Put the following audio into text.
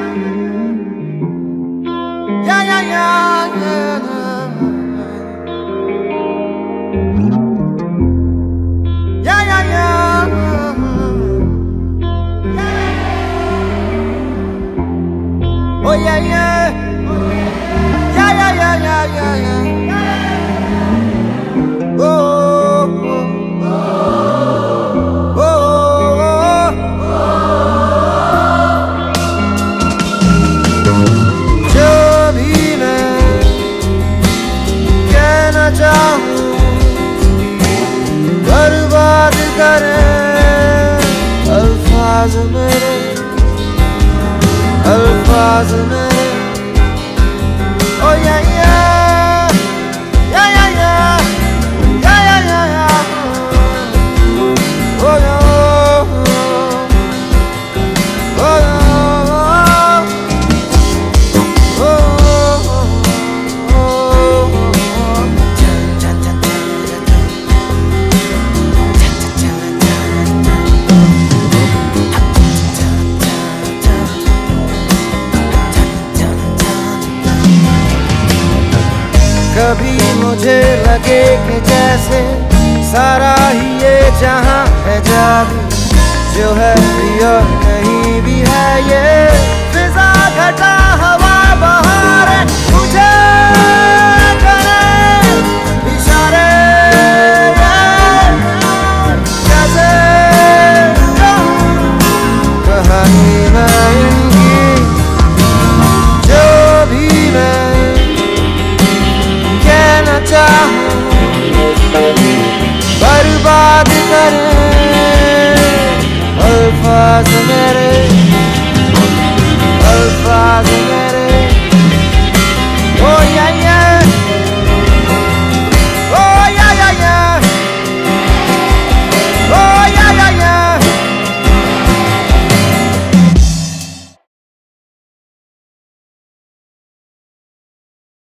Yeah, yeah, yeah, yeah. Yeah, yeah, yeah. Oh, yeah, yeah. Yeah, yeah, yeah, yeah, yeah, yeah. Oh, oh, oh, oh, जो भी मैं कहना चाहूँ बर्बाद करे अल्फाज मेरे, अल्फाज मेरे. Oh yeah yeah, yeah yeah yeah, yeah yeah yeah yeah. Oh yeah, oh yeah, oh कभी मुझे लगे कि जैसे सारा ही ये जहां है जादू, जो है भी और कहीं भी है ये फिजा घटा हवा बहार है. मुझे करे इशारे जैसे कहानी मैं इनकी, जो भी मैं कहना चाहूँ बर्बाद करे अल्फाज